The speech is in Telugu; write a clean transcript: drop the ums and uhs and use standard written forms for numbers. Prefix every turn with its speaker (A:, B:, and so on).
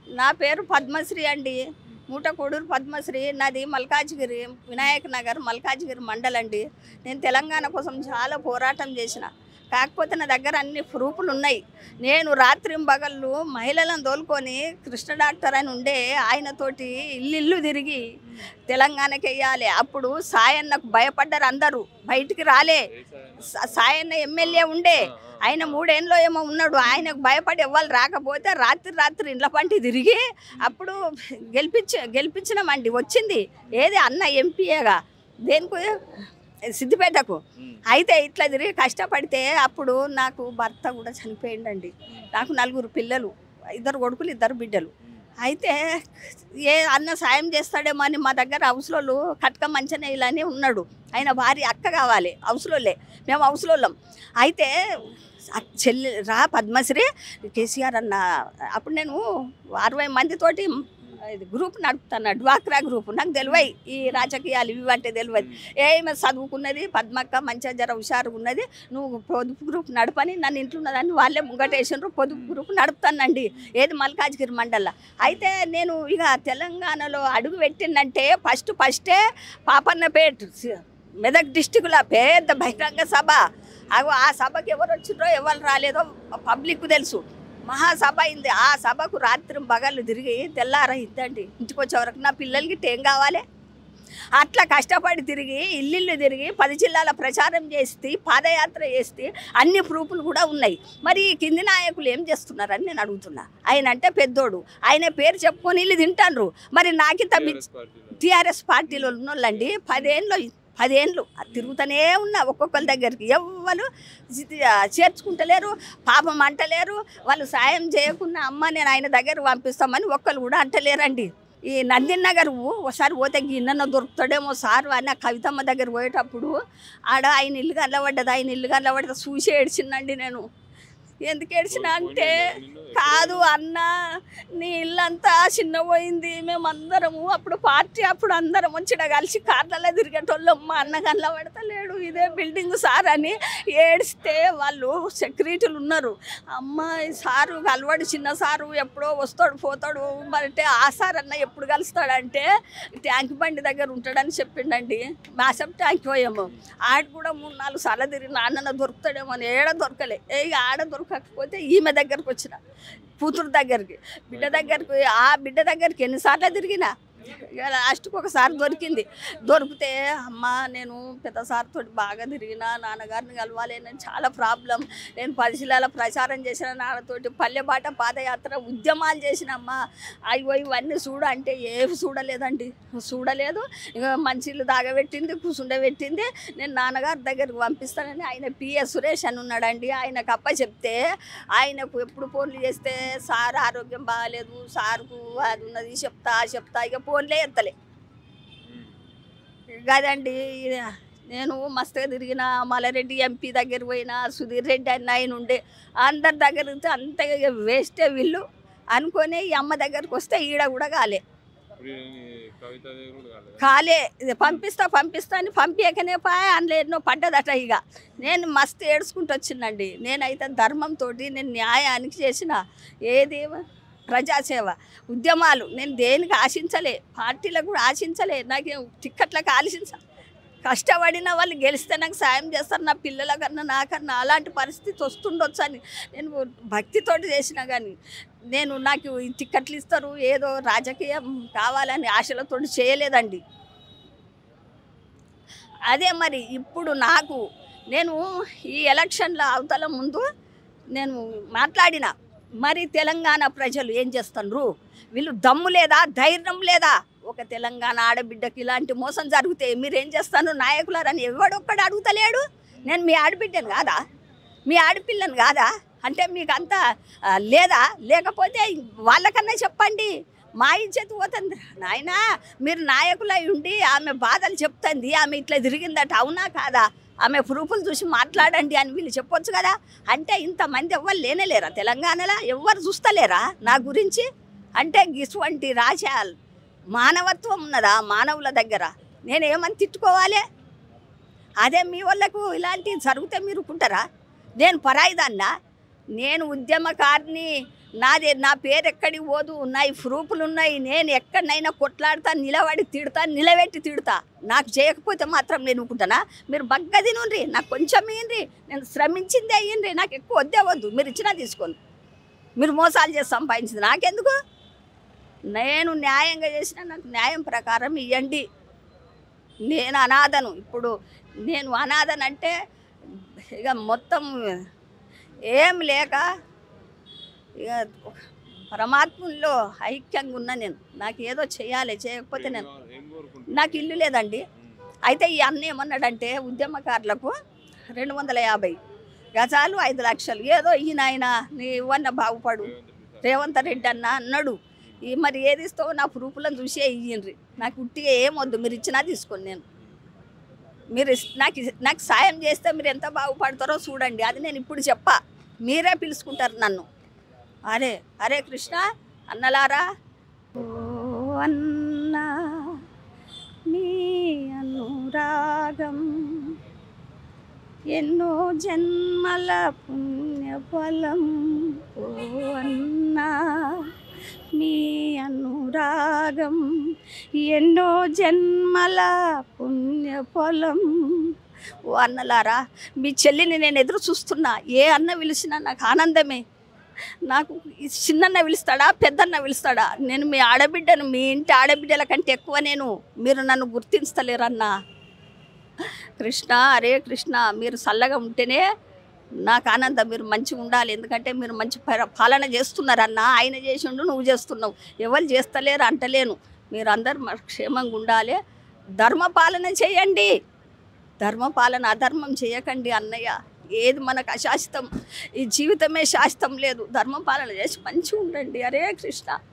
A: నా పేరు పద్మశ్రీ అండి. మూటకోడూరు పద్మశ్రీ. నాది మల్కాజ్గిరి, వినాయక్ నగర్, మల్కాజ్గిరి మండల్ అండి. నేను తెలంగాణ కోసం చాలా పోరాటం చేసిన. కాకపోతే నా దగ్గర అన్ని ప్రూఫ్లు ఉన్నాయి. నేను రాత్రింబగళ్ళు మహిళలను తోలుకొని కృష్ణ డాక్టర్ అని ఉండే ఆయనతోటి ఇల్లు తిరిగి తెలంగాణకి వెయ్యాలి. అప్పుడు సాయన్నకు భయపడ్డారు, అందరూ బయటికి రాలే. సాయన్న ఎమ్మెల్యే ఉండే, ఆయన 3 ఏళ్ళలో ఏమో ఉన్నాడు. ఆయనకు భయపడి ఎవ్వరు రాకపోతే రాత్రి ఇండ్ల పంటి తిరిగి అప్పుడు గెలిపించినామండి. వచ్చింది ఏది అన్న ఎంపీఏగా దేనికి సిద్దిపేటకు. అయితే ఇట్లా తిరిగి కష్టపడితే అప్పుడు నాకు భర్త కూడా చనిపోయిందండి. నాకు 4 పిల్లలు, 2 కొడుకులు 2 బిడ్డలు. అయితే ఏ అన్న సాయం చేస్తాడేమో అని మా దగ్గర హౌస్లోళ్ళు కట్క మంచనేయాలని ఉన్నాడు. ఆయన భార్య అక్క కావాలి, హౌస్లోళ్ళే, మేము హౌస్లోళ్ళం. అయితే చెల్లి రా పద్మశ్రీ కేసీఆర్ అన్న. అప్పుడు నేను 60 మందితోటి గ్రూప్ నడుపుతాను, డ్వాక్రా గ్రూప్. నాకు తెలివై ఈ రాజకీయాలు ఇవి అంటే తెలియదు. ఏమైనా చదువుకున్నది పద్మక్క, మంచిగా జర హుషారుగా ఉన్నది, నువ్వు పొదుపు గ్రూప్ నడపని నన్ను ఇంట్లో ఉన్నదాన్ని వాళ్ళే ముంగటేసినారు. పొదుపు గ్రూప్ నడుపుతానండి, ఏది మల్కాజ్గిరి మండల్లో. అయితే నేను ఇక తెలంగాణలో అడుగు పెట్టిందంటే ఫస్టే పాపన్నపేట మెదక్ డిస్టిక్లో పెద్ద బహిరంగ సభ. ఆ సభకి ఎవరు వచ్చిండ్రో ఎవరు రాలేదో పబ్లిక్ తెలుసు. మహాసభ అయింది. ఆ సభకు రాత్రింబగళ్ళు తిరిగి తెల్లారైందండి ఇంటికి వచ్చే వరకు. నా పిల్లలకి ఏం కావాలి? అట్లా కష్టపడి తిరిగి ఇల్లు తిరిగి 10 జిల్లాల ప్రచారం చేస్తే, పాదయాత్ర చేస్తే అన్ని ప్రూఫ్లు కూడా ఉన్నాయి. మరి ఈ కింది నాయకులు ఏం చేస్తున్నారని నేను అడుగుతున్నా. ఆయన అంటే పెద్దోడు, ఆయన పేరు చెప్పుకొని ఇల్లు తింటారు. మరి నాకింత టీఆర్ఎస్ పార్టీలో ఉన్నోళ్ళండి 10 ఏళ్ళు తిరుగుతూనే ఉన్నా ఒక్కొక్కరి దగ్గరికి. ఎవ్వరు చేర్చుకుంటలేరు, పాపం అంటలేరు. వాళ్ళు సాయం చేయకుండా అమ్మ నేను ఆయన దగ్గర పంపిస్తామని ఒక్కరు కూడా అంటలేరండి. ఈ నందిన్ నగర్ ఒకసారి పోతే గిన్నెన దొరుకుతాడేమో సార్ అని కవితమ్మ దగ్గర పోయేటప్పుడు ఆడ ఆయన ఇల్లు కనబడ్డది చూసి ఏడ్చిందండి. నేను ఎందుకు ఏడ్చినా అంటే, కాదు అన్న నీ ఇల్లంతా చిన్నపోయింది, మేమందరము అప్పుడు పార్టీ అప్పుడు అందరం వచ్చిన కలిసి కార్లలో తిరిగేటోళ్ళం, మా అన్న కనబడతలేడు ఇదే బిల్డింగ్ సార్ అని ఏడిస్తే వాళ్ళు సెక్యూరిటీలు ఉన్నారు. అమ్మాయి సారు కలవాడు, చిన్న సారు ఎప్పుడో వస్తాడు పోతాడు, అంటే ఆ సార్ అన్న ఎప్పుడు కలుస్తాడంటే ట్యాంక్ బండి దగ్గర ఉంటాడని చెప్పిండండి. మాసం ట్యాంక్ పోయాము, ఆడ కూడా 3-4 సార్లు తిరిగి నాన్న దొరుకుతాడేమో అని. దొరకలే. ఆడ దొరకకపోతే ఈమె దగ్గరకు వచ్చిన, కూతురు దగ్గరికి, బిడ్డ దగ్గరికి ఎన్నిసార్లు తిరిగినా. లాస్ట్కి ఒకసారి దొరికితే అమ్మ నేను పెద్ద సార్తో బాగా తిరిగిన, నాన్నగారిని కలవాలి, నేను చాలా ప్రాబ్లం, నేను 10 జిల్లాల ప్రచారం చేసిన, నాన్నతోటి పల్లెబాట పాదయాత్ర ఉద్యమాలు చేసిన అమ్మ, అయ్యో ఇవన్నీ చూడ అంటే ఏమి చూడలేదండి, చూడలేదు. ఇక మంచిళ్ళు దాగబెట్టింది, కూసుండబెట్టింది. నేను నాన్నగారి దగ్గరికి పంపిస్తానని ఆయన పిఎస్ సురేష్ అని ఉన్నాడండి, ఆయనకు అప్ప చెప్తే ఆయనకు ఎప్పుడు ఫోన్లు చేస్తే సార్ ఆరోగ్యం బాగాలేదు, సార్కు అది ఉన్నది చెప్తా ఇక ఫోన్లే ఎత్తలే కదండి. నేను మస్తుగా తిరిగిన, మల్లారెడ్డి ఎంపీ దగ్గర పోయినా, సుధీర్ రెడ్డి అని ఆయన ఉండే, అందరి దగ్గర అంత వేస్టే వీళ్ళు అనుకొని ఈ అమ్మ దగ్గరకు వస్తే ఈడ కూడా కాలే పంపిస్తా అని పంపించకనే అందులో ఎన్నో పడ్డదట. ఇక నేను మస్తు ఏడ్చుకుంటూ వచ్చిందండి. నేనైతే ధర్మంతో నేను న్యాయానికి చేసిన, ఏది ప్రజాసేవ ఉద్యమాలు నేను దేనికి ఆశించలే, పార్టీలకు కూడా ఆశించలే, నాకు టిక్కెట్లకు కష్టపడిన వాళ్ళు గెలిస్తే నాకు సాయం చేస్తారు, నా పిల్లల కన్నా నాకన్నా అలాంటి పరిస్థితి వస్తుండొచ్చు అని నేను భక్తితోటి చేసిన. కానీ నాకు ఈ టిక్కెట్లు ఇస్తారు ఏదో రాజకీయం కావాలని ఆశలతో చేయలేదండి. అదే మరి ఇప్పుడు నేను ఈ ఎలక్షన్ల అవతల ముందు నేను మాట్లాడిన, మరి తెలంగాణ ప్రజలు ఏం చేస్తున్నారు, వీళ్ళు దమ్ము లేదా, ధైర్యం లేదా? ఒక తెలంగాణ ఆడబిడ్డకి ఇలాంటి మోసం జరిగితే మీరేం చేస్తాను నాయకులారని ఎవడొక్కడు అడుగుతలేడు. నేను మీ ఆడబిడ్డను కాదా, మీ ఆడపిల్లను కాదా అంటే మీకు అంత లేదా? లేకపోతే వాళ్ళకన్నా చెప్పండి, మా ఇజ్జత్ పోతుంది. నాయనా మీరు నాయకులై ఉండి ఆమె బాధలు చెప్తుంది, ఆమె ఇట్లా తిరిగిందట, అవునా కాదా, ఆమె ప్రూఫ్లు చూసి మాట్లాడండి అని వీళ్ళు చెప్పొచ్చు కదా. అంటే ఇంతమంది ఎవ్వరు లేనేలేరా తెలంగాణలో? ఎవ్వరు చూస్తలేరా నా గురించి? అంటే ఇటువంటి రాశాలు మానవత్వం ఉన్నదా మానవుల దగ్గర? నేనేమని తిట్టుకోవాలి? అదే మీ వాళ్ళకు ఇలాంటివి జరిగితే మీరు కుంటారా? నేను పరాయిదాన్నా? నేను ఉద్యమకారిని, నా పేరు ఎక్కడికి పోదు, నా ఈ ప్రూఫ్లు ఉన్నాయి. నేను ఎక్కడనైనా కొట్లాడతా, నిలబడి తిడతా, నిలబెట్టి తిడతా. నాకు చేయకపోతే మాత్రం నేను ఊరుకుంటానా? మీరు బగ్గ తినుండ్రి, నాకు కొంచెం ఇయ్యండి, నేను శ్రమించిందే అయ్యిండ్రి, నాకు ఎక్కువ వద్దే వద్దు, మీరు ఇచ్చినా తీసుకోండి. మీరు మోసాలు చేసి సంపాదించింది నాకెందుకు? నేను న్యాయంగా చేసిన నాకు న్యాయం ప్రకారం ఇవ్వండి. నేను అనాథను. ఇప్పుడు నేను అనాథనంటే ఇక మొత్తం ఏం లేక ఇక పరమాత్మలో ఐక్యంగా ఉన్నా నేను. నాకు ఏదో చేయాలి, చేయకపోతే నాకు ఇల్లు లేదండి. అయితే ఈ అన్న ఏమన్నాడంటే ఉద్యమకారులకు 250 గజాలు 5 లక్షలు ఏదో ఈయన నీ ఇవన్న బాగుపడు రేవంత్ రెడ్డి అన్న అన్నాడు. మరి ఏది ఇస్తావో నా ప్రూఫ్లను చూసే ఇయ్యండ్రి, నాకు ఉట్టిగా ఏమొద్దు, మీరు ఇచ్చినా తీసుకోండి. నేను మీరు నాకు సాయం చేస్తే మీరు ఎంత బాగుపడతారో చూడండి. అది నేను ఇప్పుడు చెప్పా, మీరే పిలుచుకుంటారు నన్ను. అరే హరే కృష్ణ అన్నలారా. ఓ అన్న మీ అనురాగం ఎన్నో జన్మల పుణ్యఫలం. ఓ అన్నా మీ అనురాగం ఎన్నో జన్మల పుణ్యఫలం. ఓ అన్నలారా, మీ చెల్లిని నేను ఎదురు చూస్తున్నా. ఏ అన్న పిలిచినా నాకు ఆనందమే. నాకు చిన్నన్న పిలుస్తాడా, పెద్దన్న పిలుస్తాడా? నేను మీ ఆడబిడ్డను, మీ ఇంటి ఆడబిడ్డల కంటే ఎక్కువ మీరు నన్ను గుర్తించలేరన్నా. కృష్ణ హరే కృష్ణ, మీరు చల్లగా ఉంటేనే నాకు ఆనందం. మీరు మంచిగా ఉండాలి, ఎందుకంటే మీరు మంచి పాలన చేస్తున్నారన్నా. ఆయన చేసిండు, నువ్వు చేస్తున్నావు, ఎవరు చేస్తలేరు అంటలేను. మీరు అందరు క్షేమంగా ఉండాలి, ధర్మపాలన చేయండి. ధర్మపాలన అధర్మం చేయకండి అన్నయ్య. ఏది మనకు అశాశ్వతం, ఈ జీవితమే శాశ్వతం లేదు. ధర్మపాలన చేసి మంచిగా ఉండండి. హరే కృష్ణ.